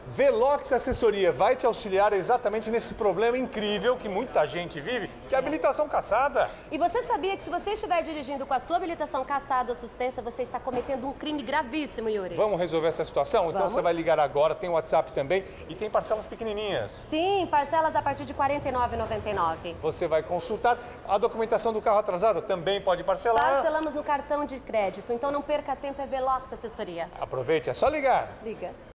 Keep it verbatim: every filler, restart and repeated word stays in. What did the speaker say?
Velox Assessoria vai te auxiliar exatamente nesse problema incrível que muita gente vive, que é a habilitação cassada. E você sabia que se você estiver dirigindo com a sua habilitação cassada ou suspensa, você está cometendo um crime gravíssimo, Yuri? Vamos resolver essa situação? Então Vamos. você vai ligar agora, tem o WhatsApp também e tem parcelas pequenininhas. Sim, parcelas a partir de quarenta e nove reais e noventa e nove centavos. Você vai consultar a documentação do carro atrasada, também pode parcelar. Parcelamos no cartão de crédito, então não perca tempo, é Velox Assessoria. Aproveite, é só ligar. Liga.